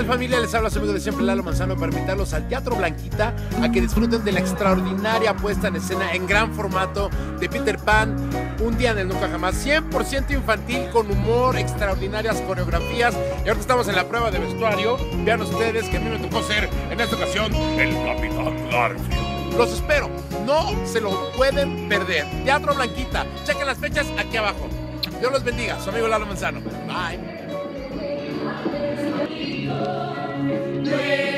tal, familia? Les habla su amigo de siempre, Lalo Manzano, para invitarlos al Teatro Blanquita a que disfruten de la extraordinaria puesta en escena en gran formato de Peter Pan, Un día en el nunca jamás, 100% infantil, con humor, extraordinarias coreografías. Y ahorita estamos en la prueba de vestuario. Vean ustedes que a mí me tocó ser, en esta ocasión, el Capitán Garfield. Los espero, no se lo pueden perder. Teatro Blanquita, chequen las fechas aquí abajo. Dios los bendiga, su amigo Lalo Manzano. Bye.